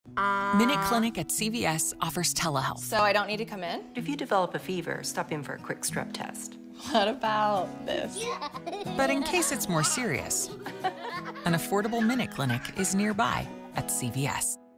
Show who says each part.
Speaker 1: Minute Clinic at CVS offers telehealth.
Speaker 2: So I don't need to come in?
Speaker 3: If you develop a fever, stop in for a quick strep test.
Speaker 2: What about this?
Speaker 1: But in case it's more serious, an affordable Minute Clinic is nearby at CVS.